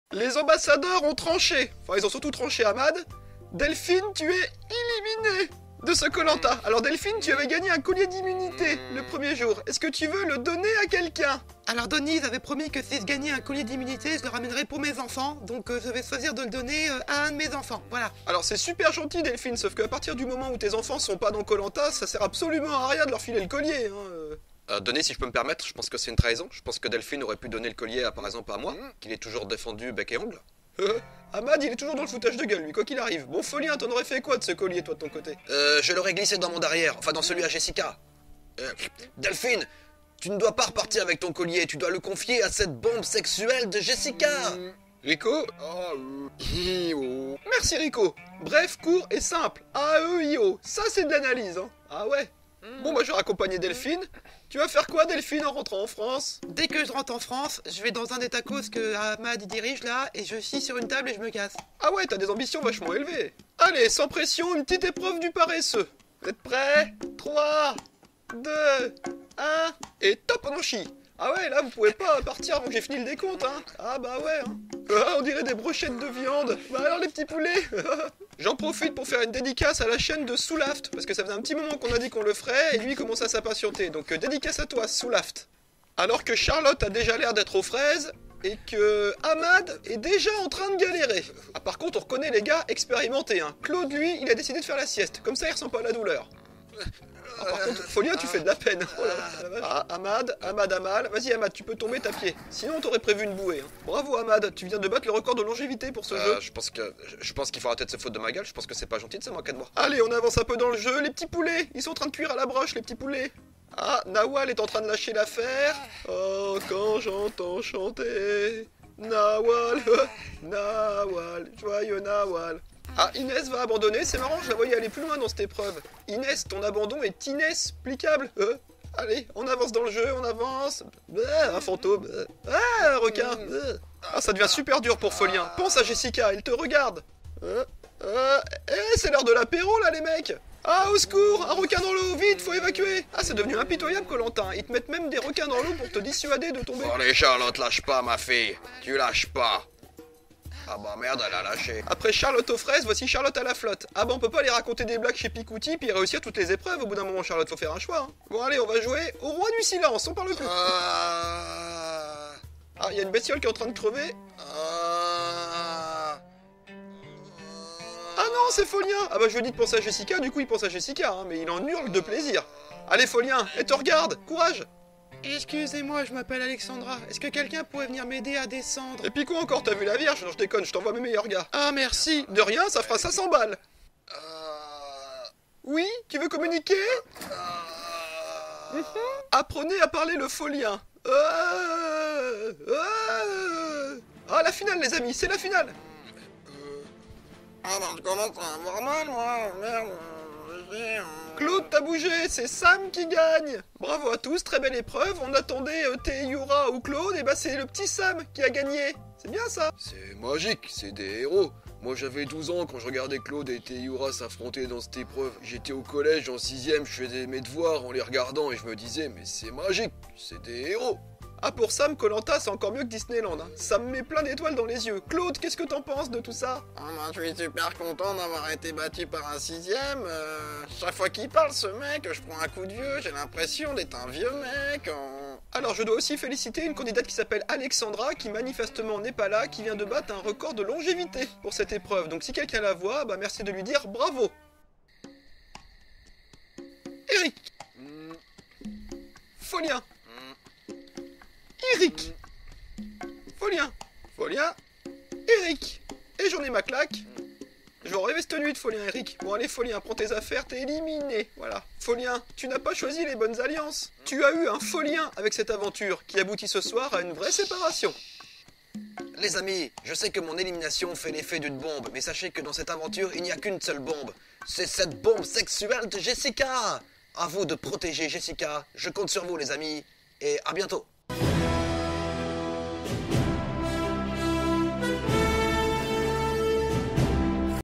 Les ambassadeurs ont tranché. Enfin, ils ont surtout tranché Ahmad. Delphine, tu es éliminé de ce koh-lanta. Alors Delphine, tu avais gagné un collier d'immunité le premier jour. Est-ce que tu veux le donner à quelqu'un? Alors Denise avait promis que si je gagnais un collier d'immunité, je le ramènerais pour mes enfants. Donc je vais choisir de le donner à un de mes enfants. Voilà. Alors c'est super gentil Delphine, sauf qu'à partir du moment où tes enfants sont pas dans koh-lanta, ça sert absolument à rien de leur filer le collier. Denis, si je peux me permettre, je pense que c'est une trahison. Je pense que Delphine aurait pu donner le collier par exemple à moi, qu'il est toujours défendu bec et ongle. Ahmad, il est toujours dans le foutage de gueule, lui, quoi qu'il arrive. Bon, Folien, t'en aurais fait quoi de ce collier, toi, de ton côté? Je l'aurais glissé dans mon derrière, enfin dans celui à Jessica. Delphine, tu ne dois pas repartir avec ton collier, tu dois le confier à cette bombe sexuelle de Jessica. Rico? Merci, Rico. Bref, court et simple. A-E-I-O. Ça, c'est de l'analyse, hein. Ah ouais. Bon, bah, je vais raccompagner Delphine. Tu vas faire quoi, Delphine, en rentrant en France? Dès que je rentre en France, je vais dans un des tacos que Ahmad dirige là, et je chie sur une table et je me casse. Ah ouais, t'as des ambitions vachement élevées. Allez, sans pression, une petite épreuve du paresseux. Vous êtes prêts? 3, 2, 1, et top, on en chie. Ah ouais, là, vous pouvez pas partir avant que j'ai fini le décompte, hein. Ah bah ouais, hein. Ah, on dirait des brochettes de viande. Bah alors, les petits poulets. J'en profite pour faire une dédicace à la chaîne de Soulaft, parce que ça faisait un petit moment qu'on a dit qu'on le ferait, et lui commence à s'impatienter. Donc dédicace à toi, Soulaft. Alors que Charlotte a déjà l'air d'être aux fraises, et que Ahmad est déjà en train de galérer. Ah, par contre, on reconnaît les gars expérimentés, hein. Claude, lui, il a décidé de faire la sieste, comme ça il ressent pas la douleur. Ah, par contre, Folien, tu fais de la peine. Oh là là. Ah, Ahmad a mal. Vas-y, Ahmad, tu peux tomber ta pied. Sinon, on t'aurait prévu une bouée. Hein. Bravo, Ahmad, tu viens de battre le record de longévité pour ce jeu. Je pense qu'il faut arrêter de se foutre de ma gueule. Je pense que c'est pas gentil de se moquer de moi. Allez, on avance un peu dans le jeu. Les petits poulets, ils sont en train de cuire à la broche, les petits poulets. Ah, Nawal est en train de lâcher l'affaire. Oh, quand j'entends chanter Nawal, Nawal, joyeux Nawal. Ah, Inès va abandonner, c'est marrant, je la voyais aller plus loin dans cette épreuve. Inès, ton abandon est inexplicable. Allez, on avance dans le jeu, on avance. Un fantôme. Un requin. Ah, ça devient super dur pour Folien. Pense à Jessica, elle te regarde. C'est l'heure de l'apéro là, les mecs. Ah, au secours, un requin dans l'eau, vite, faut évacuer. Ah, c'est devenu impitoyable, koh-lanta. Ils te mettent même des requins dans l'eau pour te dissuader de tomber. Oh les Charlotte, lâche pas ma fille. Tu lâches pas. Ah bah merde, elle a lâché. Après Charlotte aux fraises, voici Charlotte à la flotte. Ah bah on peut pas aller raconter des blagues chez Picouti puis réussir toutes les épreuves. Au bout d'un moment, Charlotte, faut faire un choix. Hein. Bon allez, on va jouer au roi du silence, on parle plus. Ah, il y a une bestiole qui est en train de crever. Ah non, c'est Folien. Ah bah je lui ai dit de penser à Jessica, du coup il pense à Jessica, hein, mais il en hurle de plaisir. Allez Folien, et te regarde, courage. Excusez-moi, je m'appelle Alexandra. Est-ce que quelqu'un pourrait venir m'aider à descendre? Et puis quoi encore, t'as vu la Vierge? Non, je déconne, je t'envoie mes meilleurs gars. Ah, merci. De rien, ça fera 500 balles. Oui, tu veux communiquer? Apprenez à parler le folien. Ah, la finale, les amis, c'est la finale. Ah non, je commence à avoir mal, moi. Merde. Claude, t'as bougé, c'est Sam qui gagne. Bravo à tous, très belle épreuve. On attendait Théoura ou Claude, et bah c'est le petit Sam qui a gagné. C'est bien ça. C'est magique, c'est des héros. Moi j'avais 12 ans quand je regardais Claude et Théoura s'affronter dans cette épreuve. J'étais au collège en 6ème, je faisais mes devoirs en les regardant et je me disais mais c'est magique, c'est des héros. Ah, pour Sam, koh-lanta, c'est encore mieux que Disneyland. Hein. Ça me met plein d'étoiles dans les yeux. Claude, qu'est-ce que t'en penses de tout ça? Je suis super content d'avoir été battu par un 6ème. Chaque fois qu'il parle, ce mec, je prends un coup de vieux. J'ai l'impression d'être un vieux mec. Alors, je dois aussi féliciter une candidate qui s'appelle Alexandra, qui manifestement n'est pas là, qui vient de battre un record de longévité pour cette épreuve. Donc, si quelqu'un la voit, bah merci de lui dire bravo. Eric. Folien. Eric. Folien. Folien. Eric. Et j'en ai ma claque. Je vais en rêver cette nuit de Folien, Eric. Bon allez Folien, prends tes affaires, t'es éliminé. Voilà. Folien, tu n'as pas choisi les bonnes alliances. Tu as eu un faux lien avec cette aventure qui aboutit ce soir à une vraie séparation. Les amis, je sais que mon élimination fait l'effet d'une bombe, mais sachez que dans cette aventure, il n'y a qu'une seule bombe. C'est cette bombe sexuelle de Jessica. À vous de protéger Jessica. Je compte sur vous les amis, et à bientôt.